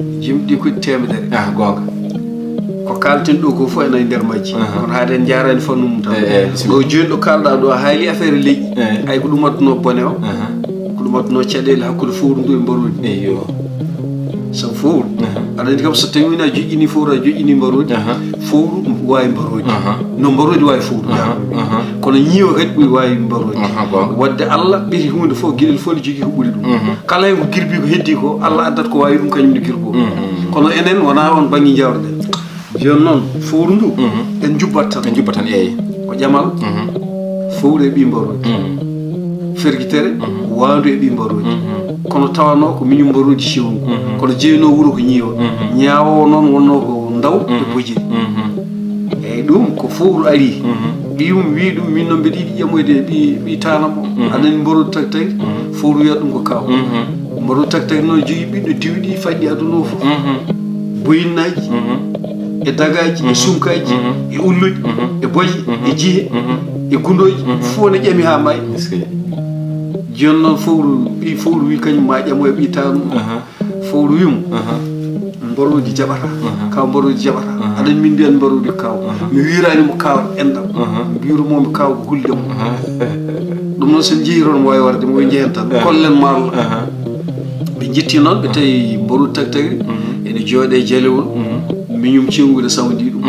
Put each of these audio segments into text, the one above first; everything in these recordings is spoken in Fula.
jimɗi ko temedere gonga ko kalten ɗo ko fof ena e nder majji kono haade en jarani fannum tan ɗo joni ɗo kalɗa ɗo a haali affaire leƴƴi ay ko ɗum adduno bone o ko ɗum adduno caɗele hakkude fowru ndu e mbarodi eyo sabu fowru aɗa andi kam so tawi wona joƴƴini fowru a joƴƴini mbarodi fowru wawi mbarodi no mbarodi wawi fowru kono ñiiwa kadi ɓuri wawi mbarodi wadde Allah ɓiri hunde fof gueɗel fof ne jogui ko ɓuuri ɗum kala hen ko girbi ko heddi ko Allah addat ko wawi ɗum kañum ne girbo kono enen wona on banggue jawɗen joni noon fowru ndu en jubbat tan eyi ko ƴamal fowru e ɓi mbarodi fergitere wandu e ɓi mbarodi kono tawano ko miñum mbarodi cewnu kono jeyno wuuro ko ñiiwa ñaawowo noon wonno ko ndaw e bojiri eyyi ɗum ko fowru ari ɓiyum wi ɗum min noon mbeɗa yiɗi ƴamoyde ɓi tanam o aɗani mbarodi tagi tagi fowru wiyata ɗum ko kaw mbarodi tagi tagi noon jogui ɓiɗɗo diwɗi faɗɗi aduna o fof boyinnaji e dagaji e sumkaji e ulluji e boje e jihe e gundoji fof ne ƴami ha maayi joni noon fowru wi kañum ma ƴamo e ɓi tanu fowru wimo mbarodi jaɓata kaw mbarodi jaɓata aɗani min mbiyan mbarodi kaw mi wiranimo kaw enɗam mbirumomi kaw ko huldemo ɗum noon sen jeeyi toon wawi warde mo jeehen tan kollen maalo ɓe jetti noon ɓe tawi mbarodi tagi tagi ene jooɗe jalewol miñum cewgude sawdi ɗum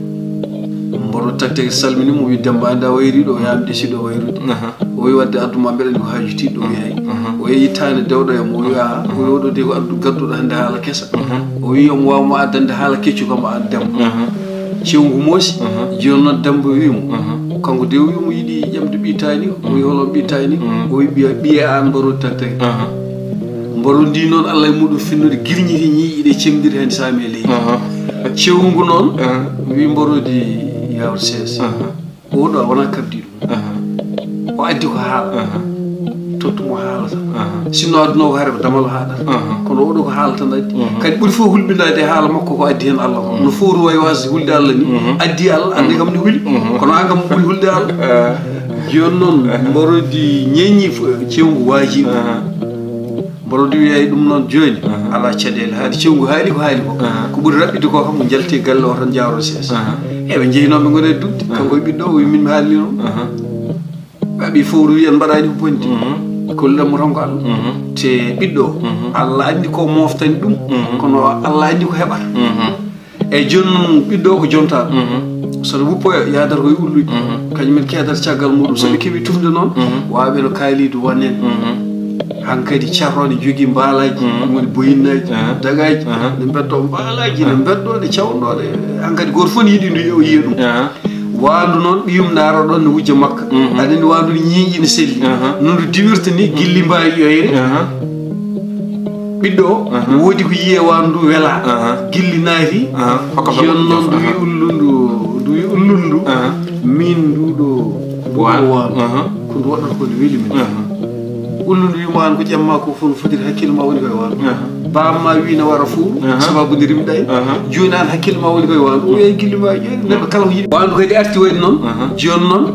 mbarodi tagi tagi salminimo o wi Demba anda wayriɗo o yami ɗesiɗo wayrude o wi wadde adduma mbeɗani ko hajutiɗo o yeey o yeeyi tani dewɗo e mo o wi a o wi oɗo de ko gadduɗo hande haala kesa o wi omo wawma addande haala keccu kam an Demba cewgu moosi joni noon Demba wimo kanko de wimo yiiɗi ƴamde ɓitani o wi holon ɓitani o wi ɓiye an mbarodi tagi tagi mbarodi ndi noon Allah e muɗum finnude girñiti ñiiƴi ɗe cemdiri hen saami e leydi cewgu noon wi mbarodi yawde sees oɗo a wona kabdi ɗum o addi ko haala tottumo haalata sinno adduno ko haare ko damalo haɗata kono oɗo ko haala tan addi kadi ɓuuri fof hulɓinade e haala makko ko addi hen Allah ko no fowru wawi wasde hulde Allah ni addi Allah andi kam ne huuli kono an kam ɓuuri hulde Allah joni noon mbarodi ñeññi cewgu waajiɓe mbarodi wiyayi ɗum noon joni ala caɗele haade cewgu haali ko ko ɓuuri raɓɓide ko kam ko jalti galle o tan jawro sees eɓe jeeyinoɓe gone dugde kanko e ɓiɗɗo o wi min mi haalni noon ɓaɓi fowru wi en mbaɗani ko bonde kolluɗenmo tan ko Allah te ɓiɗɗo Allah andi ko moftani ɗum kono Allah andi ko heɓata eyyi joni noon ɓiɗɗo ko jontaɗo sono wuppoyo yadata koye ulluji kañumen keedata caggal muɗum soɓe keeɓi tufde noon wawaɓe no kaalido wonen hankkadi carro ne jogui mbaalaji woni boyinnaji dagaji ne beddo mbaalaji ne beddo ne cawnoɗe hankkadi goto fof ne yiiɗi ndu o yiya ɗum wandu noon ɓiyum daaro ɗon ne wujja makka aɗani wandu ne ñiiƴi ne selli nondu diwirta ni gilli mbawi yoyre ɓiɗɗo o woodi ko yiye wandu wela gilli naati joni noon ndu wi ullundu min nduɗo wandu ko ndu waɗata ko nde weeli min ullundu wimo an ko ƴamma ko fof no fotiri hakkille ma woni koye wandu bamma wi ne wara fuu sababu nde rimɗa joni an hakkille ma woni koye wandu o yeyi gilli ma ƴeewi neɗɗo kala ko yiɗi wandu kadi arti waɗi noon joni noon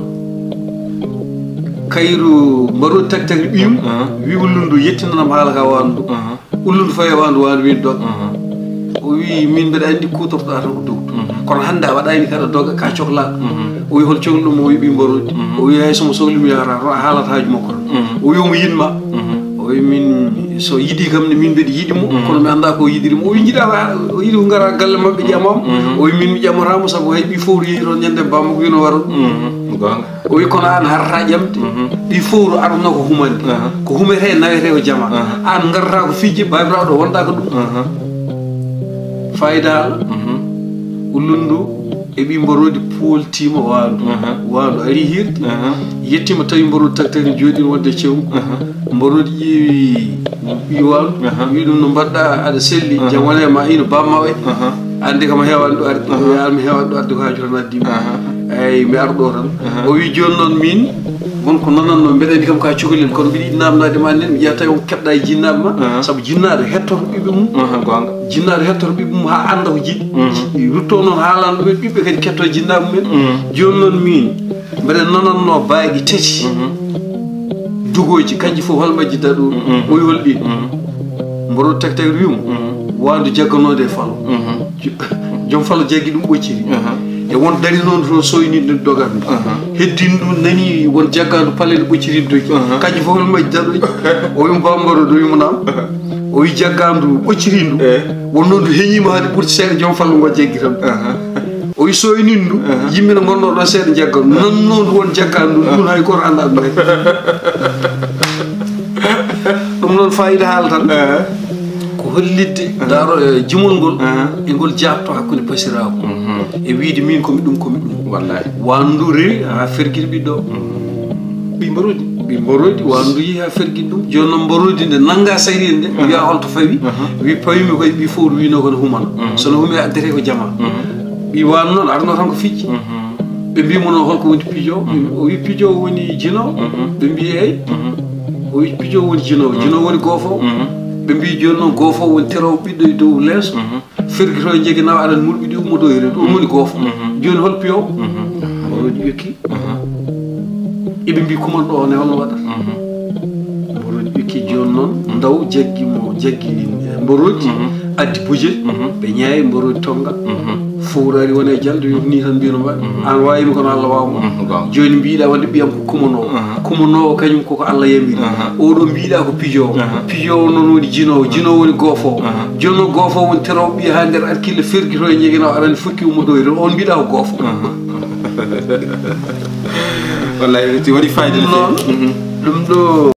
kayru mbarodi tagi tagi ɓiyum wi ullundu yettinanam haala ka wandu ullundu fayi wandu wi dogga o wi min mbeɗa andi kutortoɗa tan ko dogdu kono hande a waɗani kaɗa dogga ka cohlaɗo o wi hol cohluɗum o wi ɓi mbarodi o wi hay somo sohlimi yara haalata haaju makko o wi omo yiɗma o wi min so yiɗi kam ne min mbeɗa yiɗimo kono mi anda ko yiɗirimo o wi jiɗa o yiɗi ko gara galle mabɓe ƴamama o wi min mi ƴamotamo saabu hay ɓi fowru yeehi toon ñande bamma ko wino wara ɗum o wi kono an harata ƴamde ɓi fowru arno ko humande ko humete nawete ko jama an garata ko fijje babiraɗo wonɗa ko ɗum fayida ullundu e ɓi mbarodi poltima wandu ari hirde yettima tawi mbarodi tagi tagi jooɗi wonde cewgu mbarodi ƴeewi ɓi wandu wi ɗum no mbaɗɗa aɗa selli jam wone ma ino bamma way ande kam hewani ɗo arde mi hewani ɗo arde ko haaju tan addimi eyyi mi arɗo tan o wi joni noon min wonko nonanno mbeɗa andi kam ka cukalel kono mbiɗa yiɗi namdade ma nden mi yiya tawi on keɓɗa e jinnaɓe ma saabu jinnaɗo hettoto ɓiɓɓe mum gonga jinnaɗo hettoto ɓiɓɓe mum ha anda ko jiɗi rutto noon haalano ɗumen ɓiɓɓe kadi ketto jinnaɓe mumen joni noon min mbeɗa nonanno baagi tati dugoji kanƴi fof hol majji daɗo o wi hol ɗin mboɗo tagi tagi wimo waandu jagganode falo joom falo jaggi ɗum ɓocciri e won dari noon to soynide dogatdu heddin ɗum nani won jaggandu palel ɓocciri dogi kañum fof no majji daɗoji o wimo bambaro do wimo nam o wi jaggandu ɓocciri ndu wonno ndu heñima hade ɓurti seeɗa joom fallo ngo jaggi tan o wi soynin ndu yimɓe no gonno ɗon seeɗa jaggan nonno ndu won jaggandu ɗum hay goto anda ɗum hay ɗum noon fayida haala tan ko hollidde daaro jimol ngol e ngol jabto hakkude pasiraku e wiide min komi ɗum wallahi wandu rewi ha ferguide ɓiɗɗo ɓi mborodi wandu yi ha ferguide ɗum joni noon mborodi nde nangga sayri nde wiya holto fawi wi pawimi koye ɓi fof wino kono humano sono humi addete ko jama ɓi wano noon arno tan ko ficci ɓe mbimo noon holko woni piijowo o wi piijowo woni jinowo ɓe mbi eyyi o wi piijowo woni jinowo woni goofowo ɓe mbi joni noon goofowo woni terowo ɓiɗɗo e dow leeso ferguito e jegui nawa aɗani murɓiɗi ummoɗo e reedu on woni goofo joni hol piyowo mborodi ƴekki eɓe mbi kuman ɗo one holno waɗata mborodi ƴekki joni noon ndaw jaggi mborodi addi bujel ɓe ñaayi mborodi tonga fowrari wone jalde ni tan mbino mbaɗa an wawimi kono Allah wawma joni mbiɗa wonde ɓiyam ko kumanowo kañum koko Allah yamiri oɗo mbiɗa ko pijowo noon woni jinowo woni goofowo joni noon goofowo woni terowo ɓiya ha nder arkille ferguito e jeguinaw aɗani fukki ummoɗo e on mbiɗa ko goofo wallahi waɗi fayida ɗum ɗo